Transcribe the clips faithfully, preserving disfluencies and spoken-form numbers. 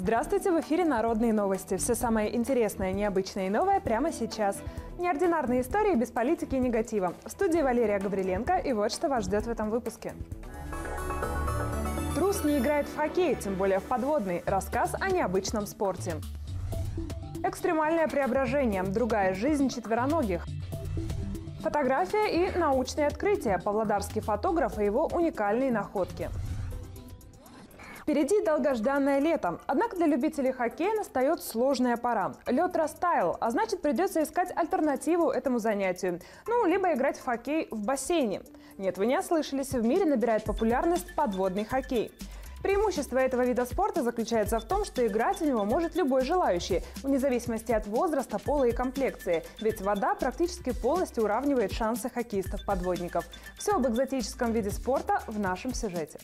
Здравствуйте, в эфире «Народные новости». Все самое интересное, необычное и новое прямо сейчас. Неординарные истории без политики и негатива. В студии Валерия Гавриленко, и вот что вас ждет в этом выпуске. Трус не играет в хоккей, тем более в подводный. Рассказ о необычном спорте. Экстремальное преображение. Другая жизнь четвероногих. Фотография и научные открытия. Павлодарский фотограф и его уникальные находки. Впереди долгожданное лето. Однако для любителей хоккея настает сложная пора. Лед растаял, а значит, придется искать альтернативу этому занятию. Ну, либо играть в хоккей в бассейне. Нет, вы не ослышались, в мире набирает популярность подводный хоккей. Преимущество этого вида спорта заключается в том, что играть в него может любой желающий, вне зависимости от возраста, пола и комплекции. Ведь вода практически полностью уравнивает шансы хоккеистов-подводников. Все об экзотическом виде спорта в нашем сюжете.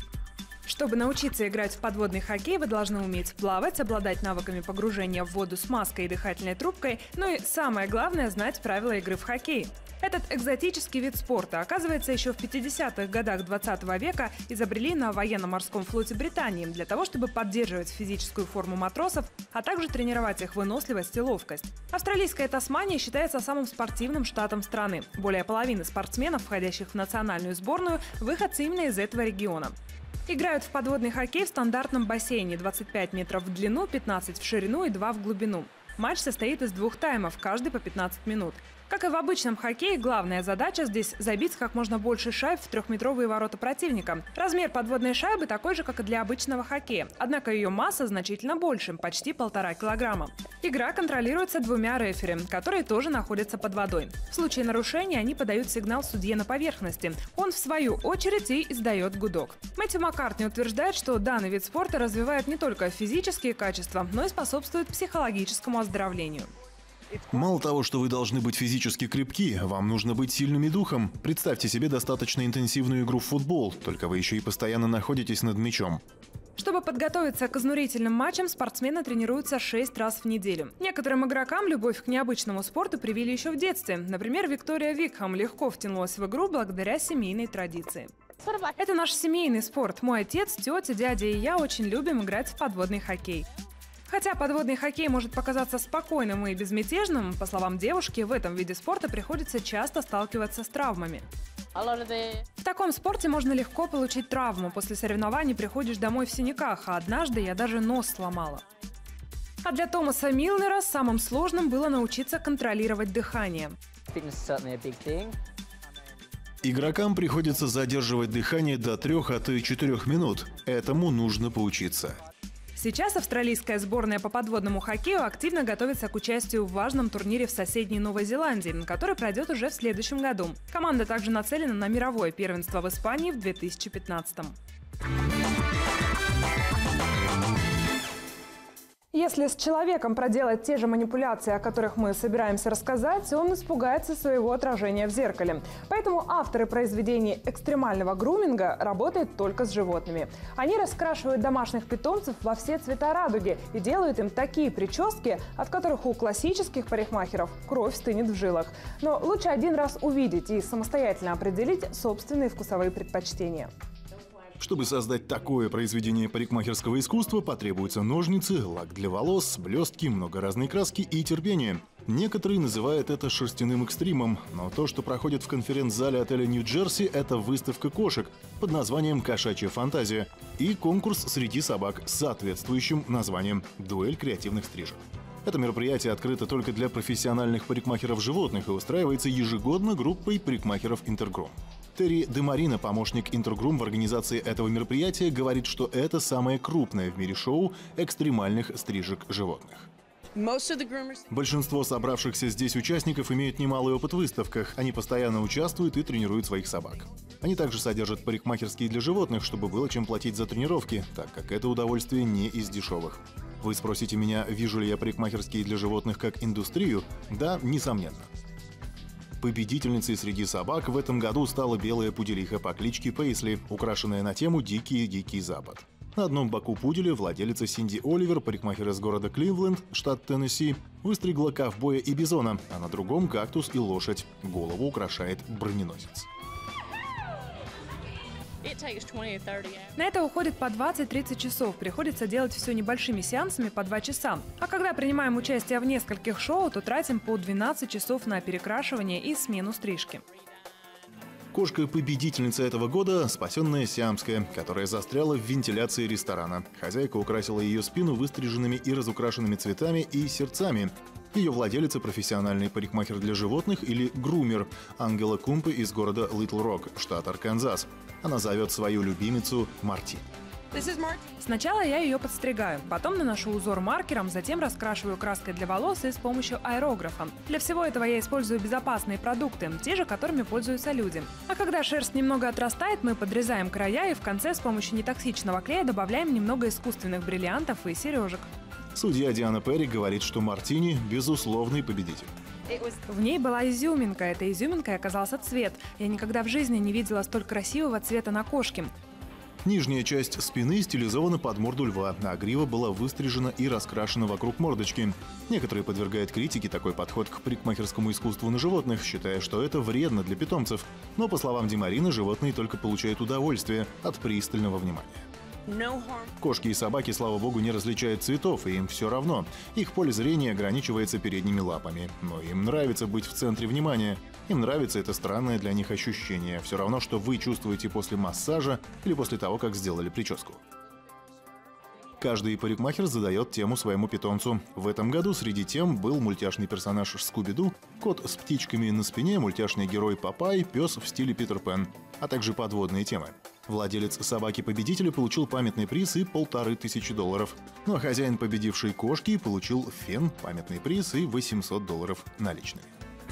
Чтобы научиться играть в подводный хоккей, вы должны уметь плавать, обладать навыками погружения в воду с маской и дыхательной трубкой, ну и самое главное – знать правила игры в хоккей. Этот экзотический вид спорта, оказывается, еще в пятидесятых годах двадцатого века изобрели на военно-морском флоте Британии для того, чтобы поддерживать физическую форму матросов, а также тренировать их выносливость и ловкость. Австралийская Тасмания считается самым спортивным штатом страны. Более половины спортсменов, входящих в национальную сборную, выходцы именно из этого региона. Играют в подводный хоккей в стандартном бассейне двадцать пять метров в длину, пятнадцать в ширину и два в глубину. Матч состоит из двух таймов, каждый по пятнадцать минут. Как и в обычном хоккее, главная задача здесь забить как можно больше шайб в трехметровые ворота противника. Размер подводной шайбы такой же, как и для обычного хоккея. Однако ее масса значительно больше, почти полтора килограмма. Игра контролируется двумя рефери, которые тоже находятся под водой. В случае нарушения они подают сигнал судье на поверхности. Он, в свою очередь, и издает гудок. Мэтью Маккартни утверждает, что данный вид спорта развивает не только физические качества, но и способствует психологическому оздоровлению. Мало того, что вы должны быть физически крепки, вам нужно быть сильным и духом. Представьте себе достаточно интенсивную игру в футбол, только вы еще и постоянно находитесь над мячом. Чтобы подготовиться к изнурительным матчам, спортсмены тренируются шесть раз в неделю. Некоторым игрокам любовь к необычному спорту привили еще в детстве. Например, Виктория Викхэм легко втянулась в игру благодаря семейной традиции. Это наш семейный спорт. Мой отец, тетя, дядя и я очень любим играть в подводный хоккей. Хотя подводный хоккей может показаться спокойным и безмятежным, по словам девушки, в этом виде спорта приходится часто сталкиваться с травмами. В таком спорте можно легко получить травму. После соревнований приходишь домой в синяках, а однажды я даже нос сломала. А для Томаса Милнера самым сложным было научиться контролировать дыхание. Игрокам приходится задерживать дыхание до трех, а то и четырех минут. Этому нужно поучиться. Сейчас австралийская сборная по подводному хоккею активно готовится к участию в важном турнире в соседней Новой Зеландии, который пройдет уже в следующем году. Команда также нацелена на мировое первенство в Испании в две тысячи пятнадцатом. Если с человеком проделать те же манипуляции, о которых мы собираемся рассказать, он испугается своего отражения в зеркале. Поэтому авторы произведений экстремального груминга работают только с животными. Они раскрашивают домашних питомцев во все цвета радуги и делают им такие прически, от которых у классических парикмахеров кровь стынет в жилах. Но лучше один раз увидеть и самостоятельно определить собственные вкусовые предпочтения. Чтобы создать такое произведение парикмахерского искусства, потребуются ножницы, лак для волос, блестки, много разной краски и терпения. Некоторые называют это шерстяным экстримом, но то, что проходит в конференц-зале отеля Нью-Джерси, это выставка кошек под названием «Кошачья фантазия» и конкурс среди собак с соответствующим названием «Дуэль креативных стрижек». Это мероприятие открыто только для профессиональных парикмахеров животных и устраивается ежегодно группой парикмахеров «Интергрум». Терри Демарина, помощник Интергрум в организации этого мероприятия, говорит, что это самое крупное в мире шоу экстремальных стрижек животных. Большинство собравшихся здесь участников имеют немалый опыт в выставках. Они постоянно участвуют и тренируют своих собак. Они также содержат парикмахерские для животных, чтобы было чем платить за тренировки, так как это удовольствие не из дешевых. Вы спросите меня, вижу ли я парикмахерские для животных как индустрию? Да, несомненно. Победительницей среди собак в этом году стала белая пуделиха по кличке Пейсли, украшенная на тему «Дикий-дикий Запад». На одном боку пуделя владелица Синди Оливер, парикмахер из города Кливленд, штат Теннесси, выстригла ковбоя и бизона, а на другом – кактус и лошадь. Голову украшает броненосец. На это уходит по двадцать-тридцать часов. Приходится делать все небольшими сеансами по два часа. А когда принимаем участие в нескольких шоу, то тратим по двенадцать часов на перекрашивание и смену стрижки. Кошка-победительница этого года – спасенная сиамская, которая застряла в вентиляции ресторана. Хозяйка украсила ее спину выстриженными и разукрашенными цветами и сердцами. Ее владелица – профессиональный парикмахер для животных или грумер Ангела Кумпе из города Литл Рок, штат Арканзас. Она зовет свою любимицу Марти. Сначала я ее подстригаю, потом наношу узор маркером, затем раскрашиваю краской для волос и с помощью аэрографа. Для всего этого я использую безопасные продукты, те же, которыми пользуются люди. А когда шерсть немного отрастает, мы подрезаем края и в конце с помощью нетоксичного клея добавляем немного искусственных бриллиантов и сережек. Судья Диана Перри говорит, что Мартини – безусловный победитель. В ней была изюминка. Этой изюминкой оказался цвет. Я никогда в жизни не видела столь красивого цвета на кошке. Нижняя часть спины стилизована под морду льва, а грива была выстрижена и раскрашена вокруг мордочки. Некоторые подвергают критике такой подход к парикмахерскому искусству на животных, считая, что это вредно для питомцев. Но, по словам Димарины, животные только получают удовольствие от пристального внимания. Кошки и собаки, слава богу, не различают цветов, и им все равно. Их поле зрения ограничивается передними лапами. Но им нравится быть в центре внимания. Им нравится это странное для них ощущение. Все равно, что вы чувствуете после массажа или после того, как сделали прическу. Каждый парикмахер задает тему своему питомцу. В этом году среди тем был мультяшный персонаж Скуби-Ду, кот с птичками на спине, мультяшный герой Попай, пес в стиле Питер Пен, а также подводные темы. Владелец собаки-победителя получил памятный приз и полторы тысячи долларов. Ну а хозяин победившей кошки получил фен, памятный приз и восемьсот долларов наличными.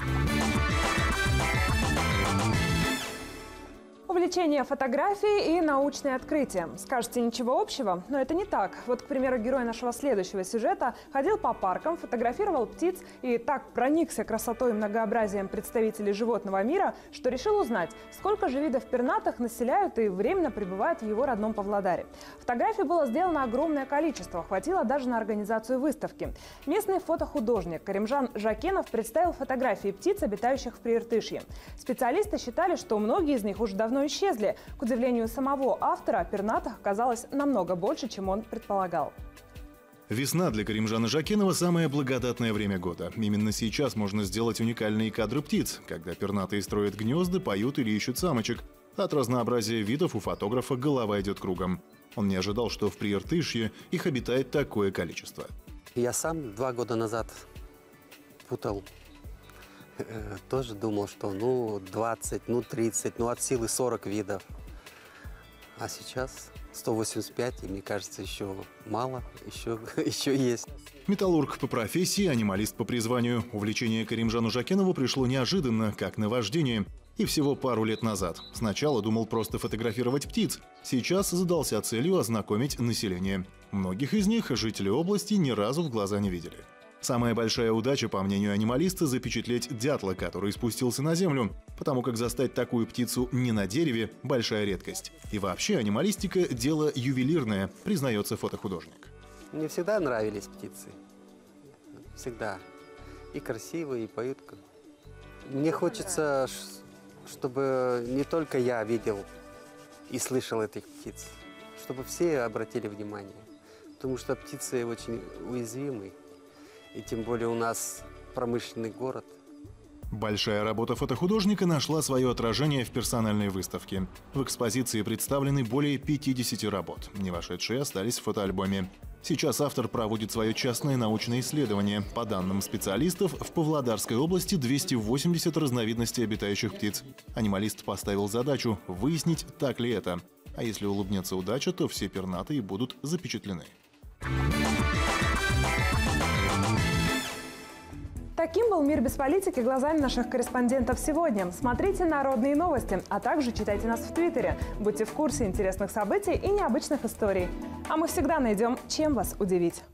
Увлечение фотографией и научные открытия. Скажете, ничего общего? Но это не так. Вот, к примеру, герой нашего следующего сюжета ходил по паркам, фотографировал птиц и так проникся красотой и многообразием представителей животного мира, что решил узнать, сколько же видов пернатых населяют и временно пребывают в его родном Павлодаре. Фотографий было сделано огромное количество, хватило даже на организацию выставки. Местный фотохудожник Каримжан Жакенов представил фотографии птиц, обитающих в Прииртышье. Специалисты считали, что многие из них уже давно исчезли. К удивлению самого автора, пернатых оказалось намного больше, чем он предполагал. Весна для Каримжана Жакенова – самое благодатное время года. Именно сейчас можно сделать уникальные кадры птиц, когда пернатые строят гнезда, поют или ищут самочек. От разнообразия видов у фотографа голова идет кругом. Он не ожидал, что в Прииртышье их обитает такое количество. Я сам два года назад путал. Тоже думал, что ну двадцать, ну тридцать, ну от силы сорок видов. А сейчас сто восемьдесят пять, и мне кажется, еще мало, еще, еще есть. Металлург по профессии, анималист по призванию. Увлечение Каримжану Жакенову пришло неожиданно, как наваждение. И всего пару лет назад. Сначала думал просто фотографировать птиц. Сейчас задался целью ознакомить население. Многих из них жители области ни разу в глаза не видели. Самая большая удача, по мнению анималиста, запечатлеть дятла, который спустился на землю, потому как застать такую птицу не на дереве – большая редкость. И вообще анималистика – дело ювелирное, признается фотохудожник. Мне всегда нравились птицы. Всегда. И красивые, и поют. Мне хочется, чтобы не только я видел и слышал этих птиц, чтобы все обратили внимание. Потому что птицы очень уязвимы. И тем более у нас промышленный город. Большая работа фотохудожника нашла свое отражение в персональной выставке. В экспозиции представлены более пятидесяти работ. Не вошедшие остались в фотоальбоме. Сейчас автор проводит свое частное научное исследование. По данным специалистов, в Павлодарской области двести восемьдесят разновидностей обитающих птиц. Анималист поставил задачу выяснить, так ли это. А если улыбнется удача, то все пернатые будут запечатлены. Таким был «Мир без политики» глазами наших корреспондентов сегодня. Смотрите народные новости, а также читайте нас в Твиттере. Будьте в курсе интересных событий и необычных историй. А мы всегда найдем, чем вас удивить.